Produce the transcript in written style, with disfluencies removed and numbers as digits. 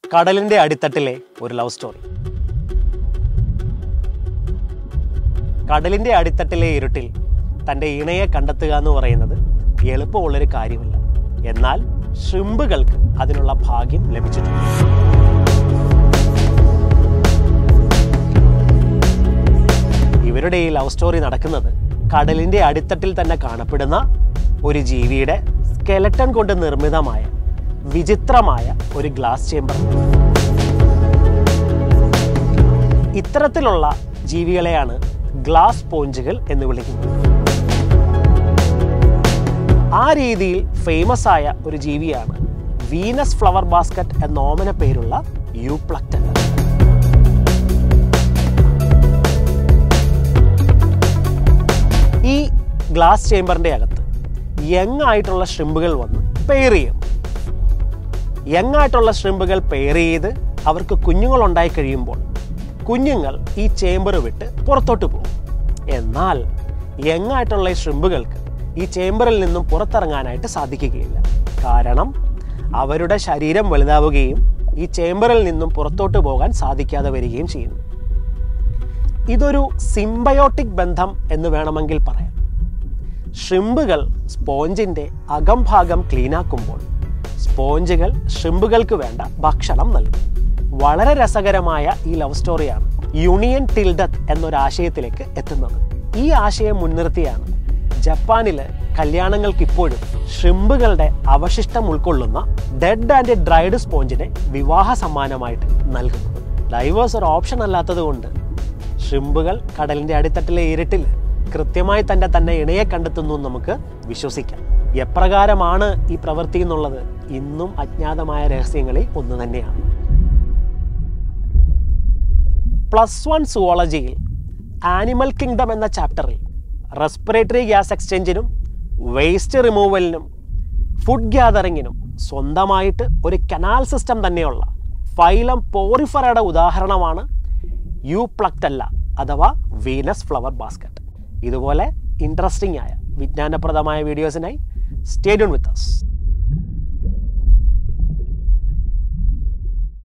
കടലിന്റെ അടിത്തട്ടിലെ ഒരു love story. കടലിന്റെ അടിത്തട്ടിലെ ഇരുട്ടിൽ തൻ്റെ ഇണയെ കണ്ടെത്തുക എന്ന് പറയുന്നത് എളുപ്പമുള്ളൊരു കാര്യമല്ല. എന്നാൽ ഷ്രിമ്പുകൾക്ക് അതിനുള്ള ഭാഗ്യം ലഭിച്ചിട്ടുണ്ട്. ഇവരുടെ ഈ ലവ് സ്റ്റോറി നടക്കുന്നത് കടലിന്റെ അടിത്തട്ടിൽ തന്നെ കാണപ്പെടുന്ന ഒരു ജീവിയുടെ സ്കെലട്ടൺ കൊണ്ട് നിർമ്മിതമായ വിചിത്രമായ ഒരു ഗ്ലാസ് ചേംബർ. ഇത്തരത്തിലുള്ള ജീവികളെയാണ് ഗ്ലാസ് സ്പോഞ്ചുകൾ എന്ന് വിളിക്കുന്നത്. ആ രീതിയിൽ ഫേമസ് ആയ ഒരു ജീവിയാണ് വീനസ് ഫ്ലവർ ബാസ്ക്കറ്റ് എന്ന ഓമന പേരുള്ള യൂപ്ലക്ടൻ. ഈ ഗ്ലാസ് ചേംബറിന്റെ അകത്ത് യങ് ആയിട്ടുള്ള ഷ്രിമ്പുകൾ വന്ന് പെയർ ചെയ്യും. യങ് ആയിട്ടുള്ള ഷ്രിമ്പുകൾ പെയർ ചെയ്ത് അവർക്ക് കുഞ്ഞുങ്ങൾ ഉണ്ടായി കഴിയുമ്പോൾ കുഞ്ഞുങ്ങൾ ഈ ചേംബർ വിട്ട് പുറത്തോട്ട് പോകും. എന്നാൽ യങ് ആയിട്ടുള്ള ഈ ഷ്രിമ്പുകൾക്ക് ഈ ചേംബറിൽ നിന്നും പുറത്തിറങ്ങാനായിട്ട് സാധിക്കുകയില്ല. കാരണം അവരുടെ ശരീരം വലുതാവുകയും ഈ ചേംബറിൽ നിന്നും പുറത്തോട്ട് പോകാൻ സാധിക്കാതെ വരികയും ചെയ്യുന്നു. ഇതൊരു സിംബയോട്ടിക് ബന്ധം എന്ന് വേണമെങ്കിൽ പറയാം. ഷ്രിമ്പുകൾ സ്പോഞ്ചിൻ്റെ അകംഭാഗം ക്ലീനാക്കുമ്പോൾ സ്പോഞ്ചുകൾ ഷ്രിമ്പുകൾക്ക് വേണ്ട ഭക്ഷണം നൽകും. വളരെ രസകരമായ ഈ ലവ് സ്റ്റോറിയാണ് യൂണിയൻ ടിൽ ഡെത്ത് എന്നൊരാശയത്തിലേക്ക് എത്തുന്നത്. ഈ ആശയം മുൻനിർത്തിയാണ് ജപ്പാനിലെ കല്യാണങ്ങൾക്ക് ഇപ്പോഴും ഷ്രിമ്പുകളുടെ അവശിഷ്ടം ഉൾക്കൊള്ളുന്ന ഡെഡ് ആൻഡ് ഡ്രൈഡ് സ്പോഞ്ചിനെ വിവാഹ സമ്മാനമായിട്ട് നൽകുന്നത്. ഡൈവേഴ്സ് ഒരു ഓപ്ഷൻ അല്ലാത്തത് കൊണ്ട് ഷ്രിമ്പുകൾ കടലിന്റെ അടിത്തട്ടിലെ ഇരുട്ടിൽ കൃത്യമായി തന്നെ ഇണയെ കണ്ടെത്തുന്നു നമുക്ക് വിശ്വസിക്കാം. എപ്രകാരമാണ് ഈ പ്രവൃത്തി എന്നുള്ളത് ഇന്നും അജ്ഞാതമായ രഹസ്യങ്ങളിൽ ഒന്ന് തന്നെയാണ്. +1 സുവോളജിയിൽ ആനിമൽ കിങ്ഡം എന്ന ചാപ്റ്ററിൽ റെസ്പിറേറ്ററി ഗ്യാസ് എക്സ്ചേഞ്ചിനും വേസ്റ്റ് റിമൂവലിനും ഫുഡ് ഗ്യാതറിങ്ങിനും സ്വന്തമായിട്ട് ഒരു കനാൽ സിസ്റ്റം തന്നെയുള്ള ഫൈലം പോറിഫറയുടെ ഉദാഹരണമാണ് യൂപ്ലക്ടല്ല അഥവാ വീനസ് ഫ്ലവർ ബാസ്ക്കറ്റ്. ഇതുപോലെ ഇൻട്രസ്റ്റിംഗ് ആയ വിജ്ഞാനപ്രദമായ വീഡിയോസിനായി സ്റ്റേ ട്യൂൺഡ് വിത്ത് us.